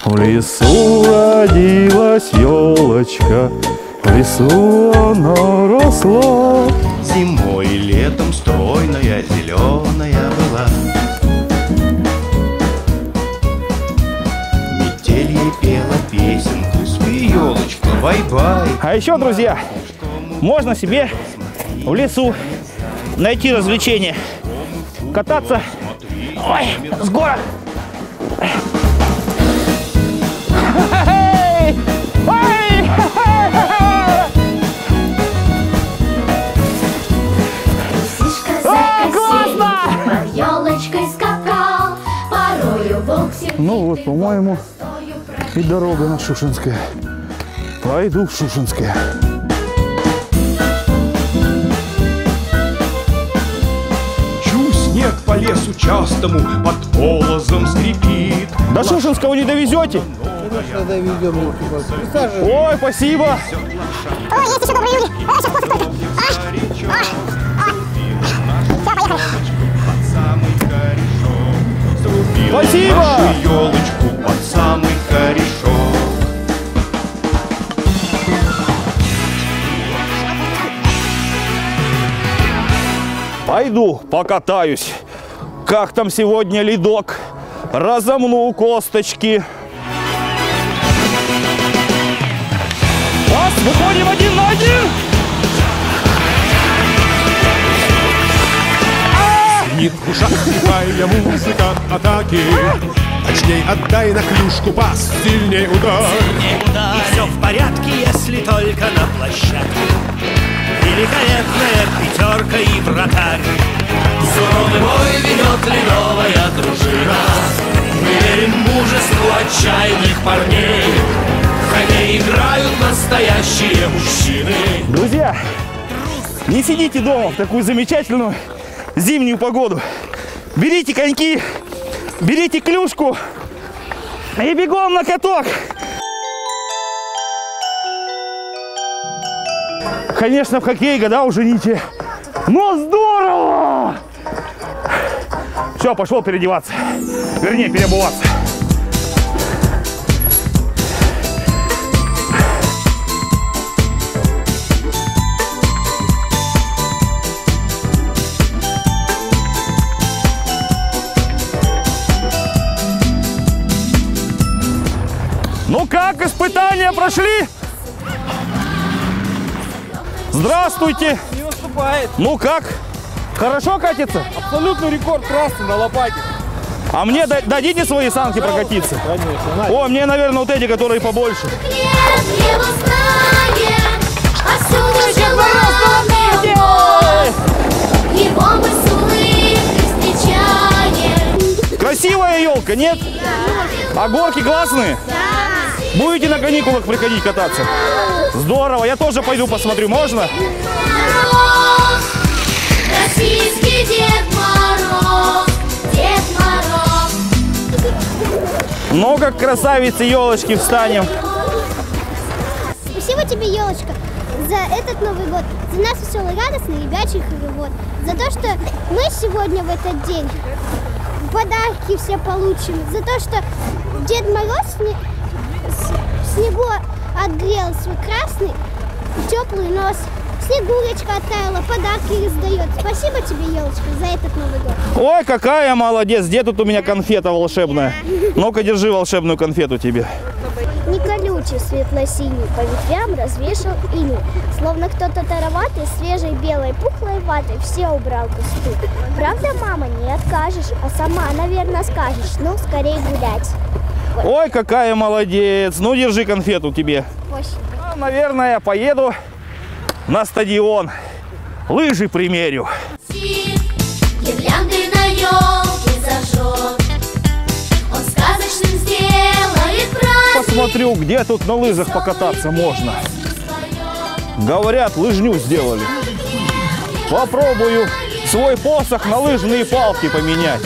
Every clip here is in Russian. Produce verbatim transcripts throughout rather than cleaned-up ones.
В лесу родилась елочка, в лесу она росла. Зимой и летом стройная, зеленая была. Метель ей пела песенку, спи, елочка, бай-бай. А еще, друзья, можно себе в лесу найти развлечение. Кататься, ой, с гор. Ну вот, по-моему, и дорога на Шушенское. Пойду в Шушенское. Чу, снег по лесу частому под полозом скрипит. До Шушенского не довезете? Конечно, доведем. Ой, спасибо. Ой, есть еще добрые люди. Ой, сейчас просто только. А, а, а. Все, поехали. Спасибо! Нашу елочку под самый корешок. Пойду покатаюсь. Как там сегодня ледок? Разомну косточки. Раз, выходим один на один. Звенит в ушах слепая музыка атаки. Точней, отдай на клюшку пас, сильней удар. И все в порядке, если только на площадке великолепная пятерка и вратарь. Суровый бой ведет ледовая дружина. Мы верим мужеству отчаянных парней. В хоккей играют настоящие мужчины. Друзья, не сидите дома в такую замечательную зимнюю погоду. Берите коньки, берите клюшку и бегом на каток. Конечно, в хоккей года уже не те, но здорово! Все, пошел переодеваться, вернее, переобуваться. Ну как, испытания прошли? Здравствуйте! Не уступает. Ну как? Хорошо катится? Абсолютный рекорд трассы на лопате. А мне да- дадите свои санки прокатиться? Конечно. О, мне, наверное, вот эти, которые побольше. Красивая елка, нет? А горки классные? Будете на каникулах приходить кататься? Здорово, я тоже пойду посмотрю, можно? Российский Дед Мороз, Дед Мороз. Ну, как красавицы елочки встанем. Спасибо тебе, елочка, за этот Новый год, за наш веселый, радостный ребячий хоровод, за то, что мы сегодня в этот день подарки все получим, за то, что Дед Мороз в снегу отгрел свой красный теплый нос, Снегурочка оттаяла, подарки раздает. Спасибо тебе, елочка, за этот Новый год. Ой, какая молодец, где тут у меня конфета волшебная? Ну-ка, держи волшебную конфету тебе. Не колючий, светло-синий, по ветвям развешал иней. Словно кто-то тароватый, свежей белой пухлой ватой все убрал кусты. Правда, мама, не откажешь, а сама, наверное, скажешь, ну, скорее гулять. Ой, какая молодец. Ну, держи конфету тебе. Спасибо. Ну, наверное, я поеду на стадион. Лыжи примерю. Гирлянды на елке зажжет, он сказочным сделает праздник. Посмотрю, где тут на лыжах покататься можно. Говорят, лыжню сделали. Попробую свой посох на лыжные палки поменять.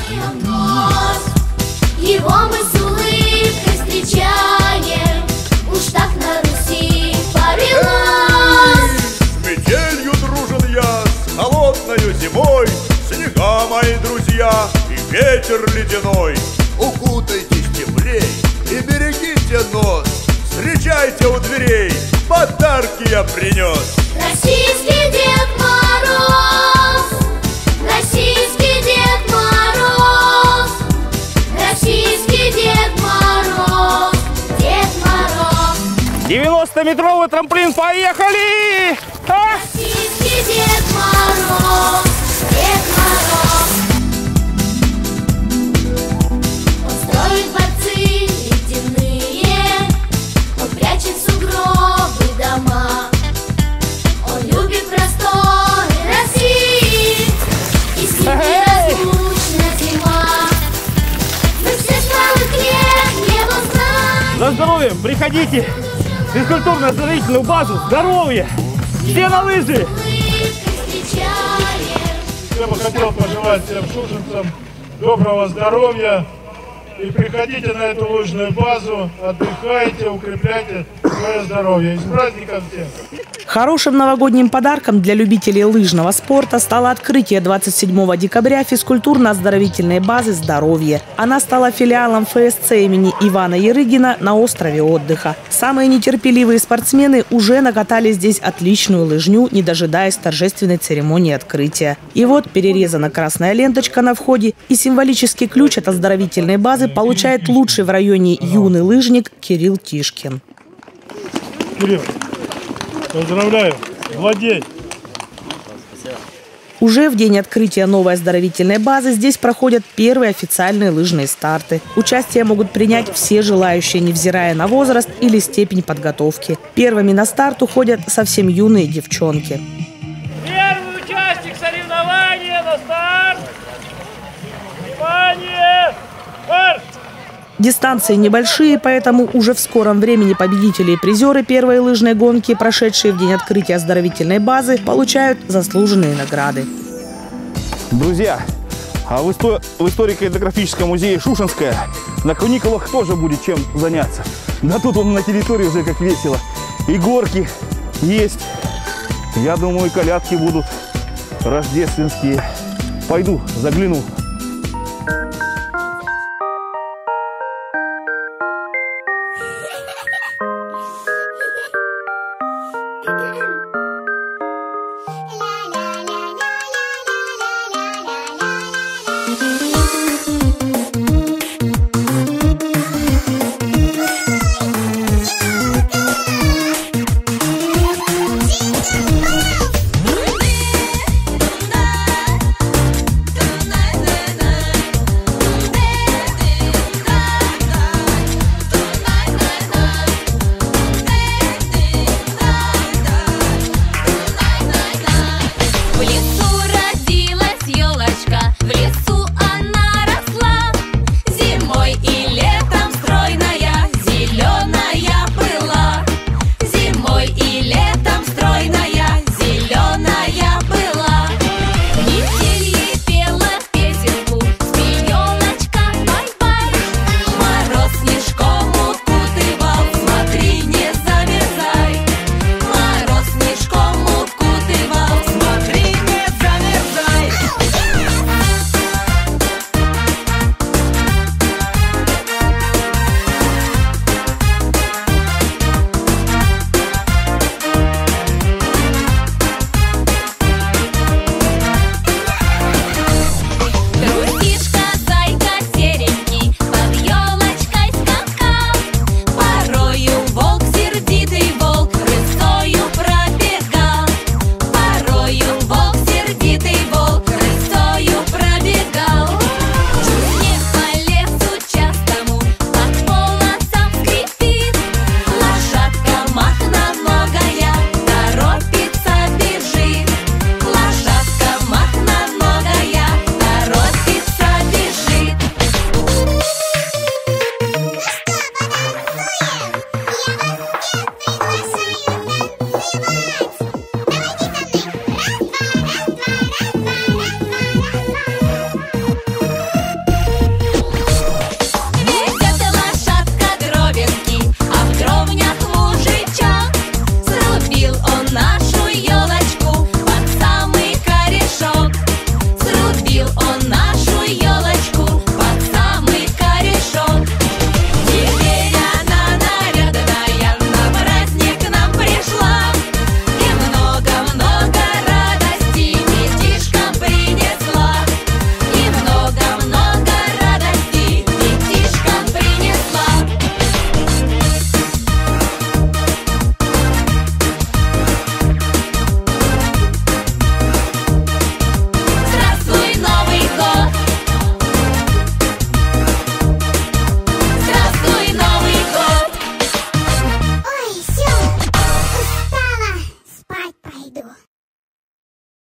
Его мы с улыбкой встречаем, уж так на Руси повелось. С метелью дружен я, с холодною зимой, снега, мои друзья, и ветер ледяной. Укутайтесь теплей и берегите нос. Встречайте у дверей, подарки я принес. Российский Дед Мороз, российский Дед Мороз, российский Дед Мороз, Дед Мороз. девяностометровый трамплин, поехали! А? Российский Дед Мороз, Дед Мороз. Он строит дворцы ледяные, он прячет сугробы дома. Он любит просторы России, и с ним неразлучна зима. Мы все славы креп, небо знаем. За здоровьем приходите в физкультурно-оздоровительную базу «Здоровье». Все на лыжи! Я бы хотел пожелать всем шушенцам доброго здоровья. И приходите на эту лыжную базу, отдыхайте, укрепляйте свое здоровье. И с праздником всех! Хорошим новогодним подарком для любителей лыжного спорта стало открытие двадцать седьмого декабря физкультурно-оздоровительной базы «Здоровье». Она стала филиалом эф эс цэ имени Ивана Ярыгина на острове отдыха. Самые нетерпеливые спортсмены уже накатали здесь отличную лыжню, не дожидаясь торжественной церемонии открытия. И вот перерезана красная ленточка на входе, и символический ключ от оздоровительной базы получает лучший в районе юный лыжник Кирилл Тишкин. Кирилл, поздравляю, владей! Уже в день открытия новой оздоровительной базы здесь проходят первые официальные лыжные старты. Участие могут принять все желающие, невзирая на возраст или степень подготовки. Первыми на старт уходят совсем юные девчонки. Первый участник соревнования на старт! Внимание! Старт! Дистанции небольшие, поэтому уже в скором времени победители и призеры первой лыжной гонки, прошедшие в день открытия оздоровительной базы, получают заслуженные награды. Друзья, а в, исто в историко-этнографическом музее Шушенская на каникулах тоже будет чем заняться. Да тут он на территории уже как весело. И горки есть. Я думаю, и колядки будут рождественские. Пойду, загляну. В лесу